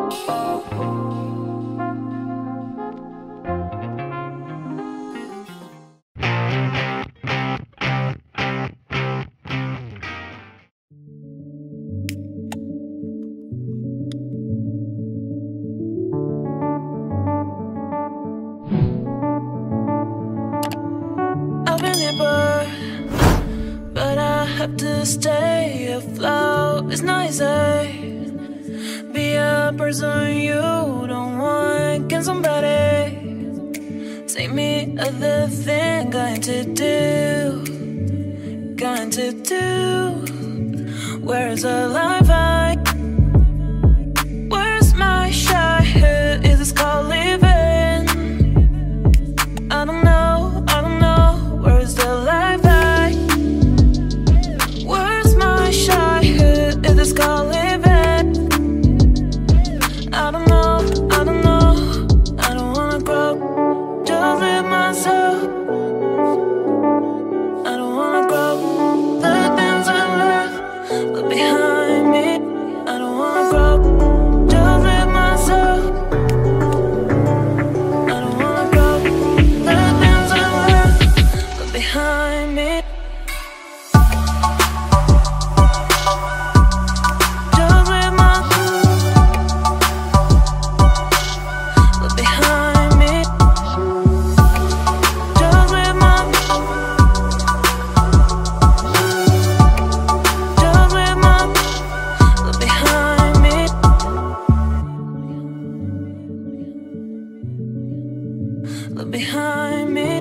Have to stay afloat. It's not easy. Be a person you don't want. Can somebody take me other thing? Going to do. Where's the life I? Where's my childhood? Is this called living? I don't know. Where's the life I? Is this called living? I don't know. I don't wanna grow. Just live myself. I don't wanna grow. The things I left behind me. I don't wanna grow. Just live myself. I don't wanna grow. The things I left behind me. Behind me.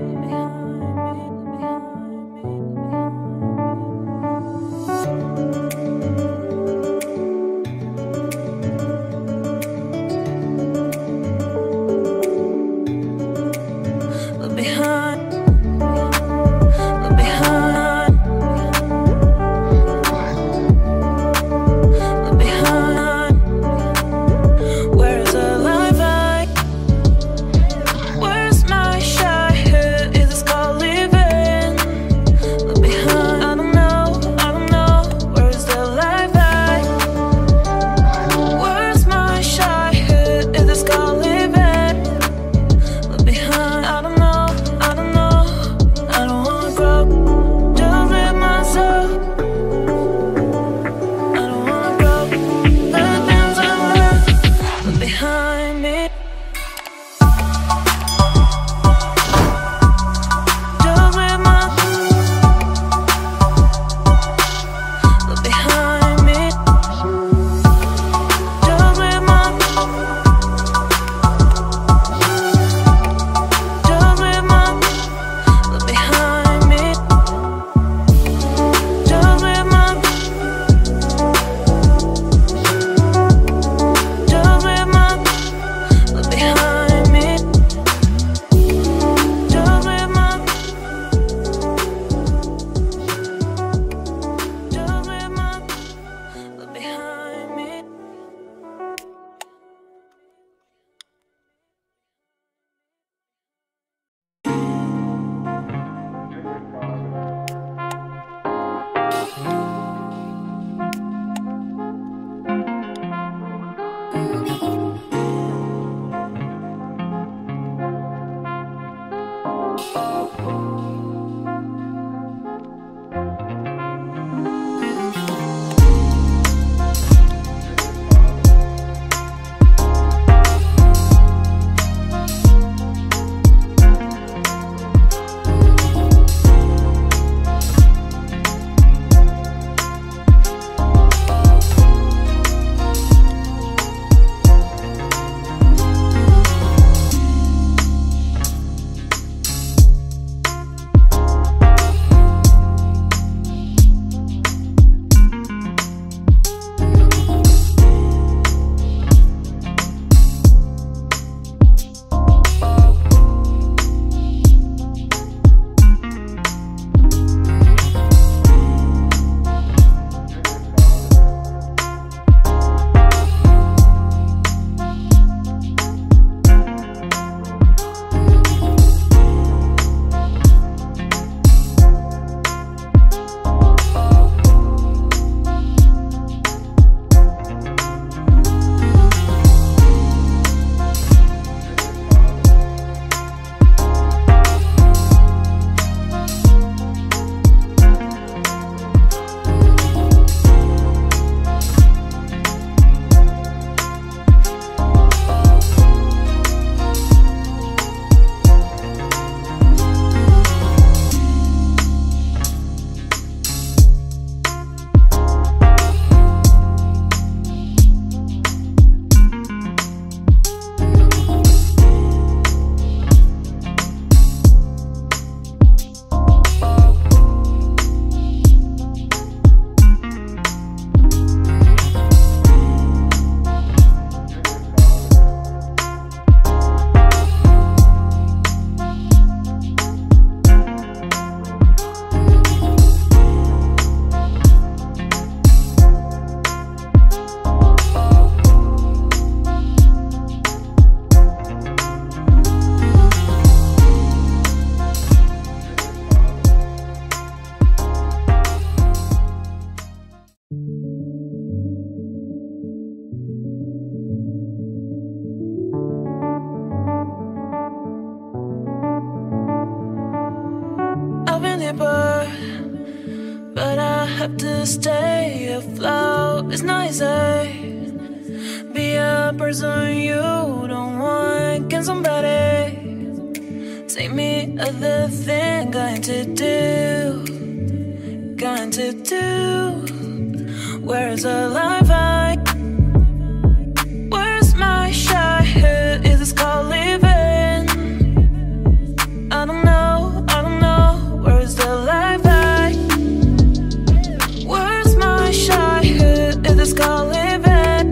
deeper, but I have to stay afloat. It's not easy. Be a person you don't want. Can somebody take me other thing? Going to do, going to do. Where's the life I? Where's my shot? Is this called living? I don't know, I don't know. Where's the life I? Where's my shot? Is this called living?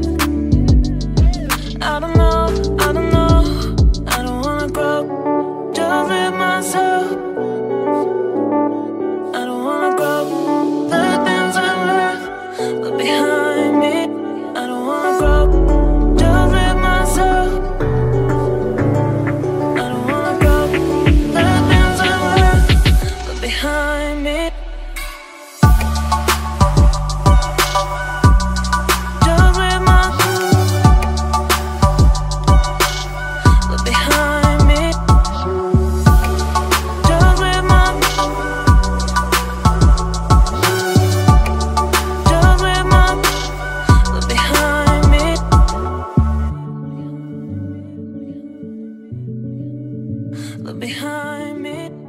I don't know, I don't know. I don't wanna grow, just live myself. I don't wanna grow, the things I left behind me. I don't wanna grow, just live myself. I don't wanna grow, the things I left behind me. Just live behind me. Just live behind me. Look behind me.